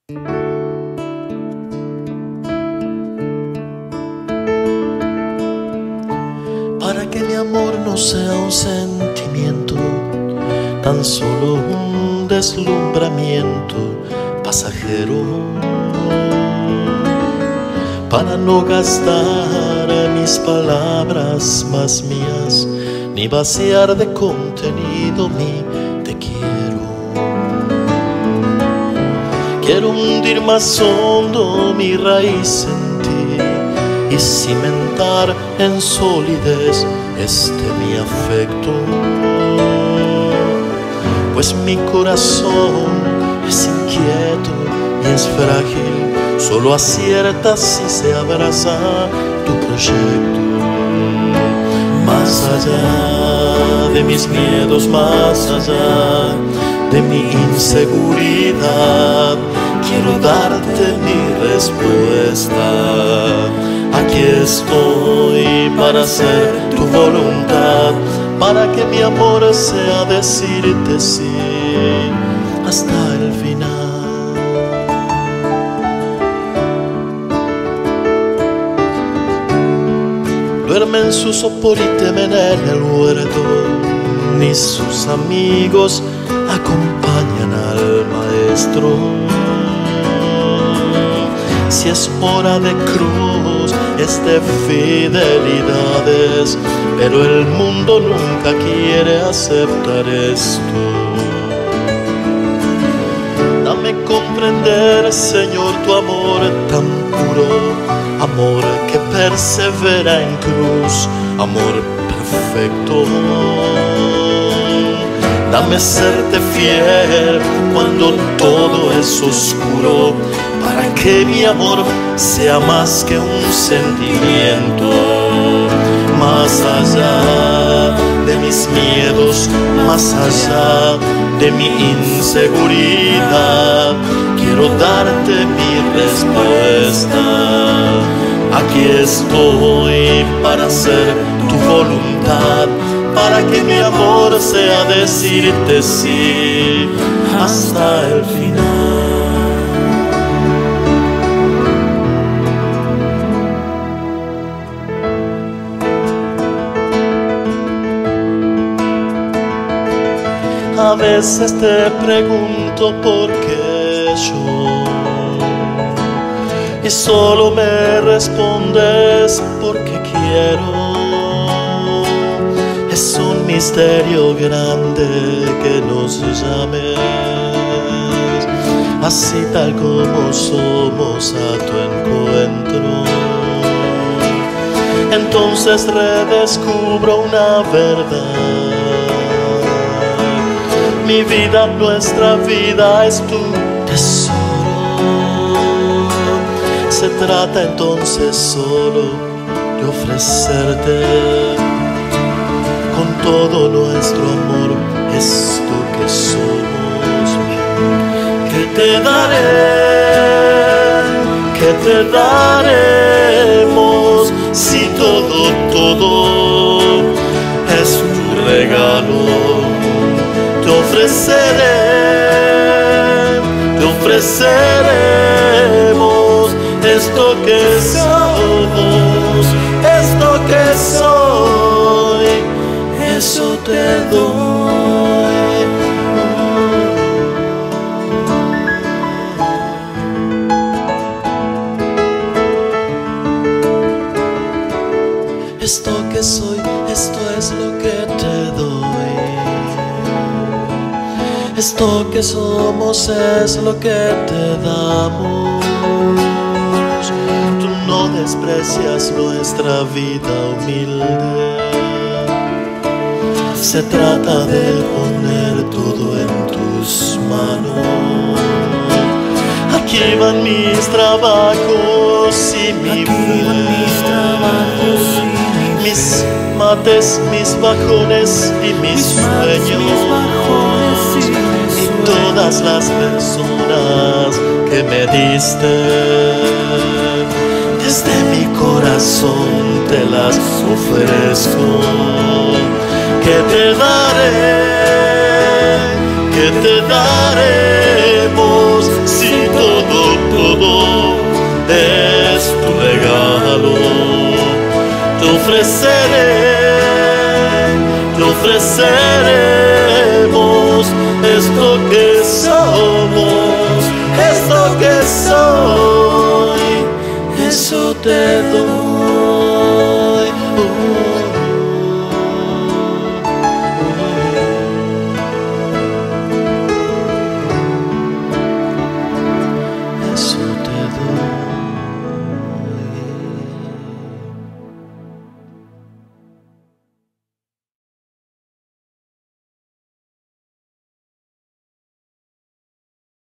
Para que mi amor no sea un sentimiento, tan solo un deslumbramiento pasajero, para no gastar mis palabras más mías, ni vaciar de contenido mi te quiero. Quiero hundir más hondo mi raíz en ti y cimentar en solidez mi afecto, pues mi corazón es inquieto y es frágil, solo acierta si se abraza tu proyecto. Más allá de mis miedos, más allá de mi inseguridad, quiero darte mi respuesta. Aquí estoy para hacer tu voluntad, para que mi amor sea decirte sí hasta el final. Duermen su sopor y temen en el huerto, ni sus amigos acompañan al maestro. Si es hora de cruz, es de fidelidades, pero el mundo nunca quiere aceptar esto. Dame comprender, Señor, tu amor tan puro, amor que persevera en cruz, amor perfecto. Dame serte fiel cuando todo es oscuro, para que mi amor sea más que un sentimiento. Más allá de mis miedos, más allá de mi inseguridad, quiero darte mi respuesta. Aquí estoy para hacer tu voluntad, para que mi amor sea decirte sí hasta el final. A veces te pregunto por qué yo, y solo me respondes porque quiero. Es un misterio grande que nos llames, así tal como somos a tu encuentro. Entonces redescubro una verdad: mi vida, nuestra vida es tu tesoro. Se trata entonces solo de ofrecerte con todo nuestro amor esto que somos. ¿Qué te daré? ¿Qué te daremos si todo es tu regalo? Te ofreceremos esto que somos, esto que soy, eso te doy. Esto que soy, esto es lo que te doy. Esto que somos es lo que te damos. Tú no desprecias nuestra vida humilde. Se trata de poner todo en tus manos. Aquí van mis trabajos y mi fe, mis mates, mis bajones y mis sueños, y todas las personas que me diste. Desde mi corazón te las ofrezco. ¿Qué te daré? ¿Qué te daremos si todo que somos, esto que soy, eso te doy.